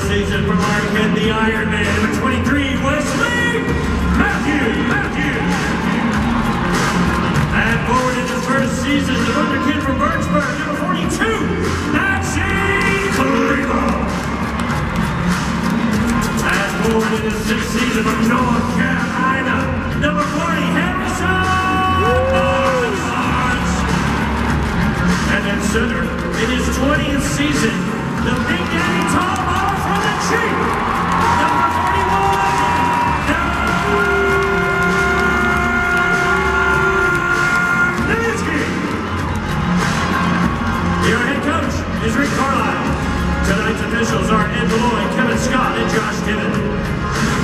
season from our kid, the Iron Man, number 23, Wesley Matthews. And forward in his first season, the wonder kid from Birchburg, number 42, Maxie Cleveland. And forward in his sixth season from North Carolina, number 40, Harrison Barnes. And then center, in his 20th season, the Big Daddy Tall Ball from the Chief, number 41, Nowitzki. Your head coach is Rick Carlisle. Tonight's officials are Ed Malloy, Kevin Scott, and Josh Tibbett.